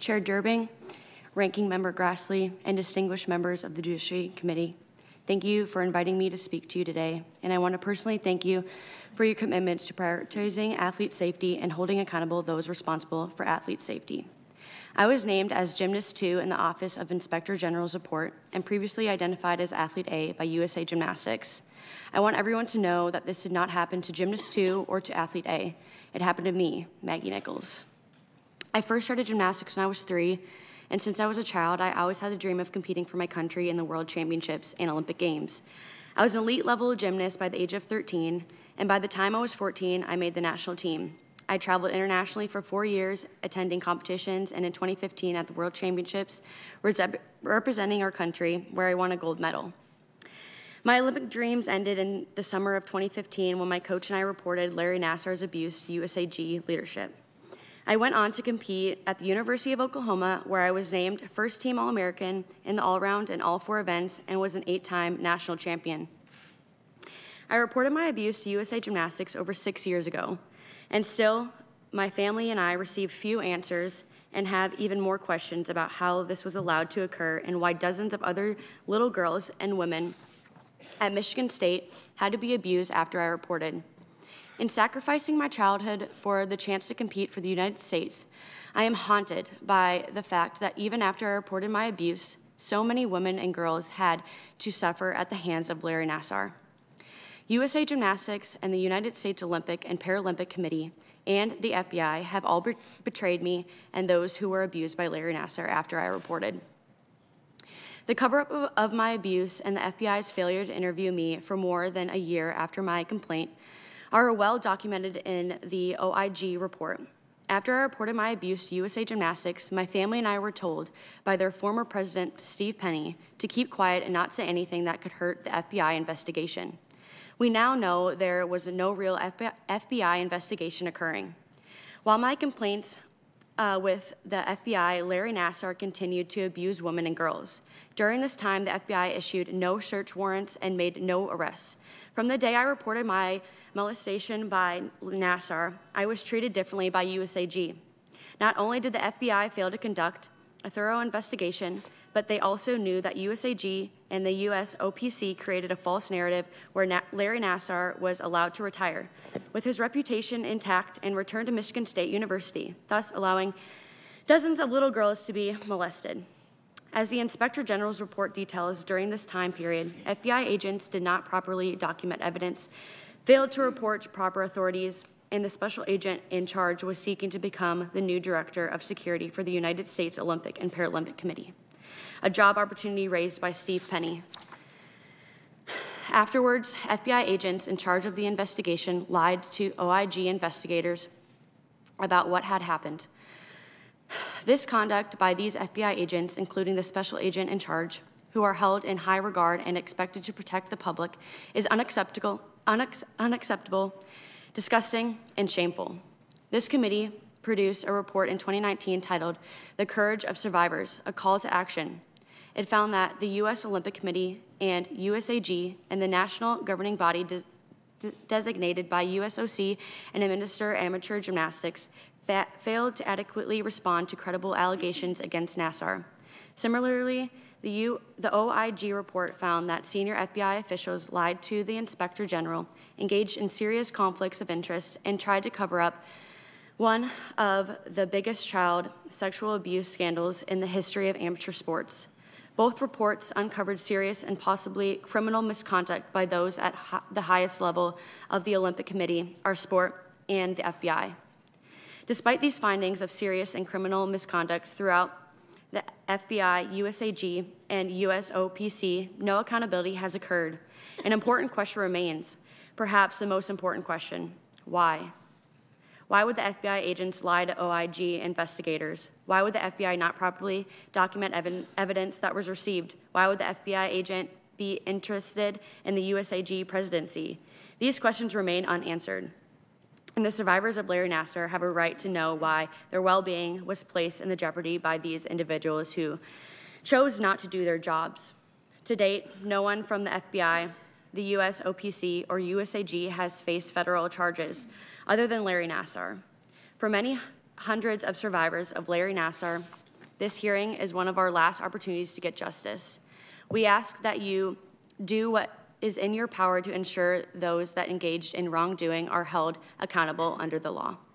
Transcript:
Chair Durbing, Ranking Member Grassley, and distinguished members of the Judiciary Committee, thank you for inviting me to speak to you today, and I want to personally thank you for your commitments to prioritizing athlete safety and holding accountable those responsible for athlete safety. I was named as Gymnast 2 in the Office of Inspector General's report and previously identified as Athlete A by USA Gymnastics. I want everyone to know that this did not happen to Gymnast 2 or to Athlete A. It happened to me, Maggie Nichols. I first started gymnastics when I was 3, and since I was a child, I always had a dream of competing for my country in the World Championships and Olympic Games. I was an elite-level gymnast by the age of 13, and by the time I was 14, I made the national team. I traveled internationally for 4 years, attending competitions, and in 2015 at the World Championships, representing our country, where I won a gold medal. My Olympic dreams ended in the summer of 2015 when my coach and I reported Larry Nassar's abuse to USAG leadership. I went on to compete at the University of Oklahoma, where I was named first-team All-American in the all-around and all 4 events and was an 8-time national champion. I reported my abuse to USA Gymnastics over 6 years ago. And still, my family and I received few answers and have even more questions about how this was allowed to occur and why dozens of other little girls and women at Michigan State had to be abused after I reported. In sacrificing my childhood for the chance to compete for the United States, I am haunted by the fact that even after I reported my abuse, so many women and girls had to suffer at the hands of Larry Nassar. USA Gymnastics and the United States Olympic and Paralympic Committee and the FBI have all betrayed me and those who were abused by Larry Nassar after I reported. The cover-up of my abuse and the FBI's failure to interview me for more than a year after my complaint are well documented in the OIG report. After I reported my abuse to USA Gymnastics, my family and I were told by their former president, Steve Penny, to keep quiet and not say anything that could hurt the FBI investigation. We now know there was no real FBI investigation occurring. While my complaints with the FBI, Larry Nassar continued to abuse women and girls. During this time, the FBI issued no search warrants and made no arrests. From the day I reported my molestation by Nassar, I was treated differently by USAG. Not only did the FBI fail to conduct a thorough investigation, but they also knew that USAG and the USOPC created a false narrative where Larry Nassar was allowed to retire, with his reputation intact and return to Michigan State University, thus allowing dozens of little girls to be molested. As the Inspector General's report details, during this time period, FBI agents did not properly document evidence, failed to report to proper authorities, and the special agent in charge was seeking to become the new director of security for the United States Olympic and Paralympic Committee, a job opportunity raised by Steve Penny. Afterwards, FBI agents in charge of the investigation lied to OIG investigators about what had happened. This conduct by these FBI agents, including the special agent in charge, who are held in high regard and expected to protect the public, is unacceptable, disgusting, and shameful. This committee produced a report in 2019 titled "The Courage of Survivors, A Call to Action." It found that the U.S. Olympic Committee and USAG and the national governing body designated by USOC and administer amateur gymnastics failed to adequately respond to credible allegations against Nassar. Similarly, the OIG report found that senior FBI officials lied to the Inspector General, engaged in serious conflicts of interest, and tried to cover up one of the biggest child sexual abuse scandals in the history of amateur sports. Both reports uncovered serious and possibly criminal misconduct by those at the highest level of the Olympic Committee, our sport, and the FBI. Despite these findings of serious and criminal misconduct throughout the FBI, USAG, and USOPC, no accountability has occurred. An important question remains, perhaps the most important question: why? Why would the FBI agents lie to OIG investigators? Why would the FBI not properly document evidence that was received? Why would the FBI agent be interested in the USAG presidency? These questions remain unanswered. And the survivors of Larry Nassar have a right to know why their well-being was placed in jeopardy by these individuals who chose not to do their jobs. To date, no one from the FBI, the USOPC, or USAG has faced federal charges other than Larry Nassar. For many hundreds of survivors of Larry Nassar, This hearing is one of our last opportunities to get justice. We ask that you do what is in your power to ensure those that engaged in wrongdoing are held accountable under the law.